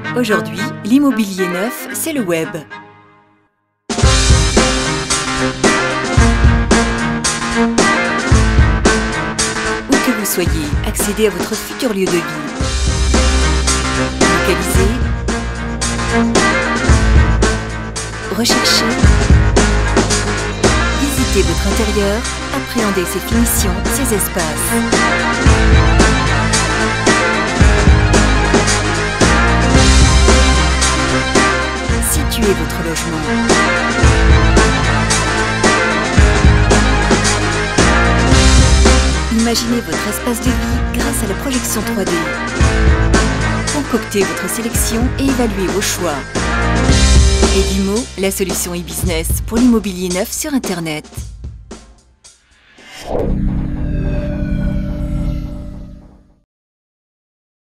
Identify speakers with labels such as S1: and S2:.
S1: Aujourd'hui, l'immobilier neuf, c'est le web. Où que vous soyez, accédez à votre futur lieu de vie. Localisez, recherchez, visitez votre intérieur, appréhendez ses finitions, ses espaces. Situez votre logement. Imaginez votre espace de vie grâce à la projection 3D. Concoctez votre sélection et évaluez vos choix. Edimo, la solution e-business pour l'immobilier neuf sur Internet.